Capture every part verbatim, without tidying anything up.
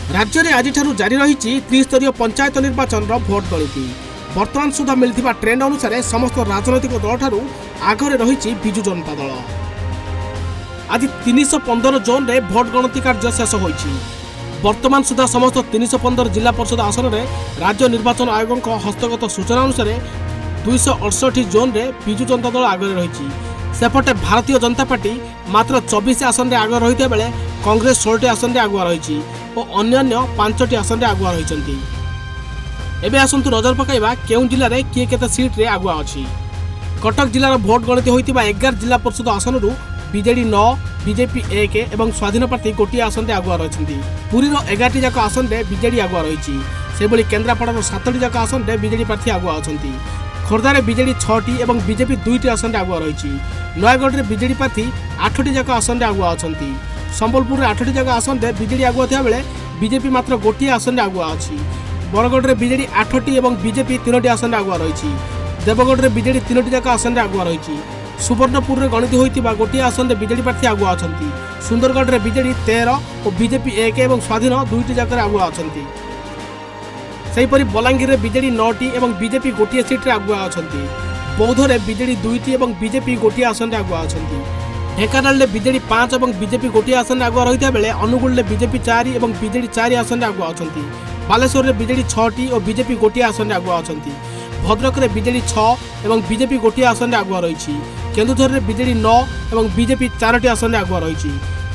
राज्य में आज जारी रही त्रिस्तरीय पंचायत निर्वाचन भोट गणति। वर्तमान सुधा मिलता ट्रेंड अनुसार समस्त राजनैतिक दल ठारू आगे रही विजु जनता दल। आज तीन सौ पंदर जोन रे भोट गणति कार्य शेष होईछि। वर्तमान सुधा समस्त तीन सौ पंदर जिला परिषद आसन में राज्य निर्वाचन आयोग हस्तगत सूचना अनुसार दुईश अड़सठ जोन रे विजु जनता दल आगे रही। सेपटे भारतीय जनता पार्टी मात्र चौबीस आसन में आगे रही बेले कांग्रेस षोलटी आसन में आगुआ रही और अन्य पांचटी आसन में आगुआ रही। एबे आसंतु नजर पकाइबा केउं जिले में किए केते सीट रे आगुआ अछि। कटक जिलार भोट गणति होइतिबा एगार जिला परिषद आसन बीजेडी नौ बीजेपी एक एवं स्वाधीन प्रार्थी गोटे आसन में आगुआ रही। पुरीर एगारटी जाक आसन में बीजेडी आगुआ रही। से भली केन्द्रापड़ार सातटी जाक आसन में बीजेडी प्रार्थी आगुआ अछंती। खोर्धार बीजेडी छटी और बीजेपी दुईटी आसन में आगुआ रही। नयगढ़ में बीजेडी प्रार्थी आठटी जाक आसन में आगुआ अछंती। संबलपुर में आठटी जाक आसन में बीजेडी आगुआ थिया बेले बीजेपी मात्र गोटे आसन में आगुआ अछि। बरगढ़ में बीजेडी आठटी और बीजेपी तीनोटी आसन में आगुआ रही। देवगढ़ में बीजेडी तीनोटी जाक आसन में आगुआ रही। सुवर्णपुर में गणित होइतिबा गोटे आसन में बीजेडी प्रार्थी आगुआ अछंती। सुंदरगढ़ में बीजेडी तेरह और बीजेपी एक और स्वाधीन दुईटी जाक आगुआ अछंती। सेहीपरि बलांगीर में बीजेडी नौटी और बीजेपी गोटे सीट रे आगुआ अछंती। बौद्ध में बीजेडी दुईटी और बीजेपी गोटे आसन में आगुआ अछंती। ढेंकानाल में बीजेडी पांच और बीजेपी गोटे आसन में आगुआ रही बेले अनुगुल में बीजेपी चारि और बीजेडी चारि आसन में आगुआ अछंती। बालेश्वर में बीजेडी छटी और बीजेपी गोटे आसन में आगुआ अछंती। भद्रक में बीजेडी छह और बीजेपी गोटे आसन में आगुआ रही। केन्दुझर में बीजेडी नौ और बीजेपी चारोटी आसन में आगुआ रही।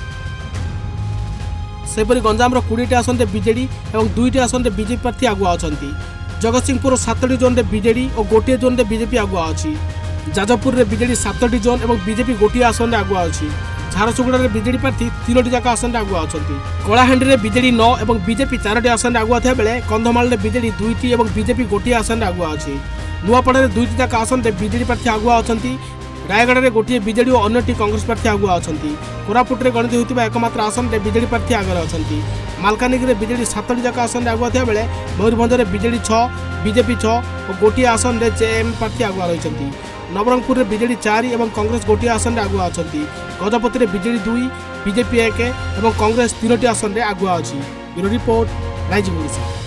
सेपरि गंजाम कोड़े आसन में बीजेडी और दुईटी आसन में बीजेपी प्रार्थी आगुआ अछंती। जगतसिंहपुर सातटी जोन में बीजेडी और गोटे जोन में बीजेपी आगुआ अछि। जाजपुर में बीजेडी सातटी जोन और बीजेपी गोटे आसन में आगुआ अछि। झारसुगुड़ा में बीजेडी प्रार्थी तीनोटी जाक आसन में आगुआ अछंती। कलाहांडी में बीजेडी नौ और बीजेपी चारोटी आसन में आगुआ थिया बेले कंधमाल में बीजेडी दुईटी और बीजेपी गोटे आसन में आगुआ अछि। नुआपड़ा में दुईटी जाक आसन में बीजेडी प्रार्थी आगुआ अछंती। रायगढ़ में गोटे बीजेडी और अन्यटी कांग्रेस प्रार्थी आगुआ अछंती। कोरापुट में गणित होइतिबा एकमात्र आसन में बीजेडी प्रार्थी आगे अछंती। मालकानगिरी में बीजेडी सातटी जाक आसन में आगुआ थिया बेले मयूरभंज में बीजेडी छह बीजेपी छह और गोटे आसन में जेएम प्रार्थी आगुआ रही। नवरंगपुर में बीजेडी चारि और कांग्रेस गोटे आसन में आगुआ अछंती। गजपति में बीजेडी दुई बीजेपी एक और कांग्रेस तीनोटी आसन में आगुआ अछि। Bureau report rising Odisha.